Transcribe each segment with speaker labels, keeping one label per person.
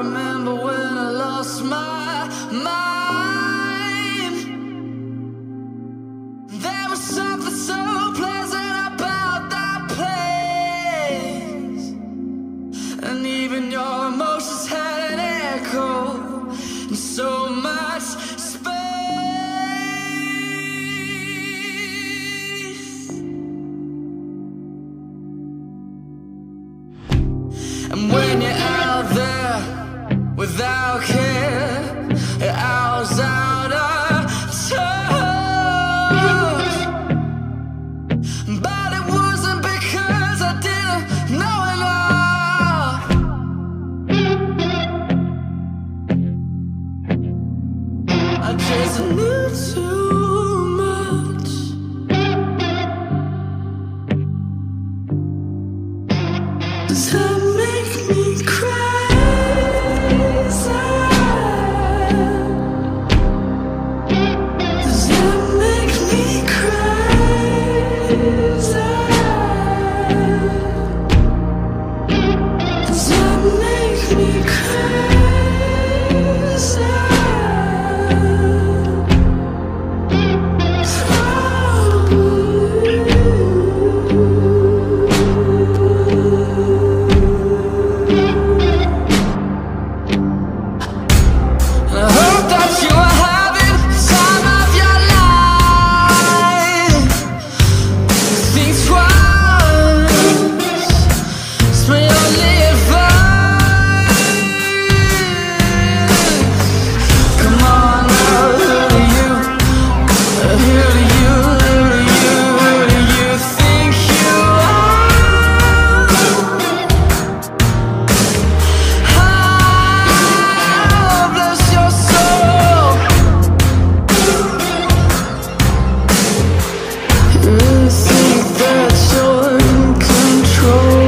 Speaker 1: remember when I lost my mind. There was something so pleasant about that place, and even your emotions had an echo and so much space. And when you're out there without care, your hours out of touch. But it wasn't because I didn't know enough. I just knew too much. Does that make me crazy? Does that make me crazy? Does that make me crazy? I hope that you are having the time of your life. Think twice, it's my only advice. Come on now, who do you think you are? Bless your soul. You think that you're in control.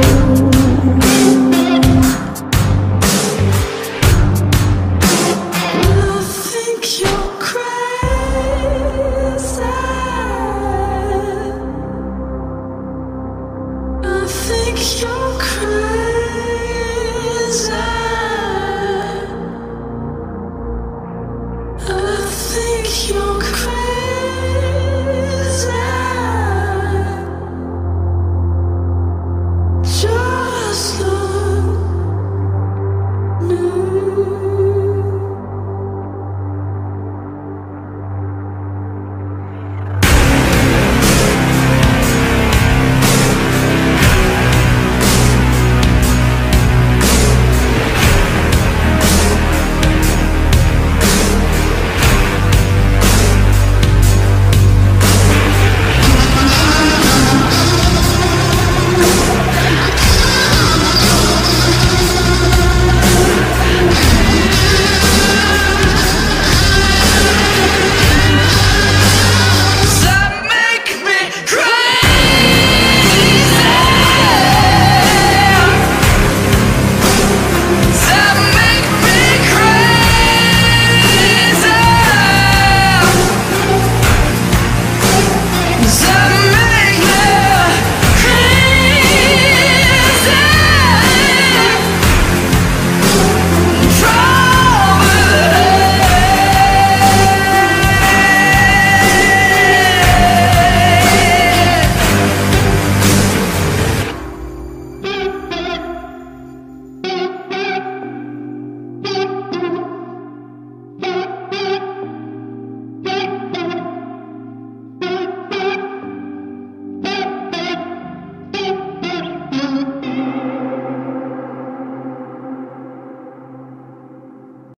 Speaker 1: I think you're crazy. I think you're crazy. I think you're crazy.